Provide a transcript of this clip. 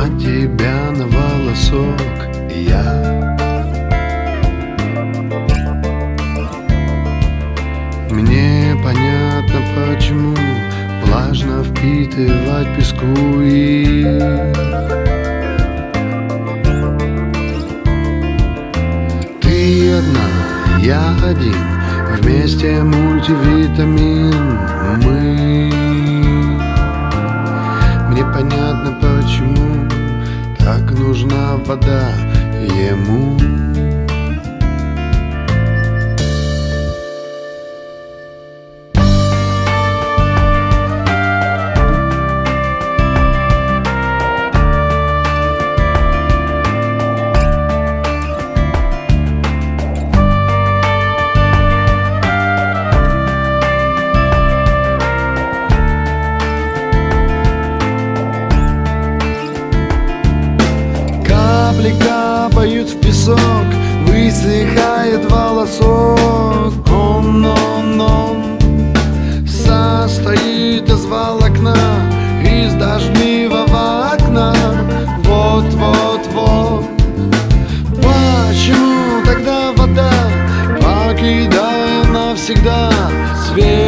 от тебя на волосок я. Мне понятно, почему влажно впитывать песку и ты одна, я один, вместе мультивитамин мы. Мне понятно, почему так нужна вода ему. Капли капают в песок, высыхает волосок. Он состоит из волокна, из дождливого окна. Вот-вот-вот. Почему тогда вода, покидая навсегда свет?